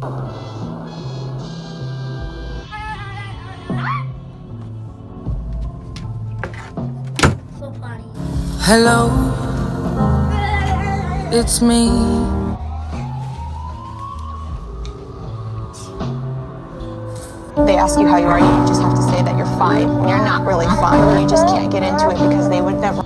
So funny. Hello, it's me. They ask you how you are, you just have to say that you're fine when you're not really fine. You just can't get into it because they would never.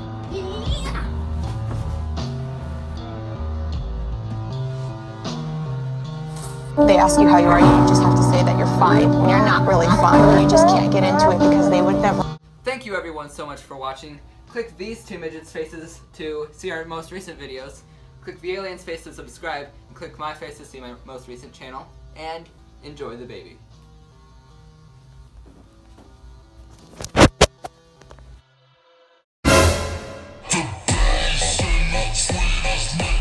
They ask you how you are, you just have to say that you're fine when you're not really fine. You just can't get into it because they would never. Thank you everyone so much for watching. Click these two midgets' faces to see our most recent videos. Click the alien's face to subscribe, and click my face to see my most recent channel. And enjoy the baby. The bass and the sweetest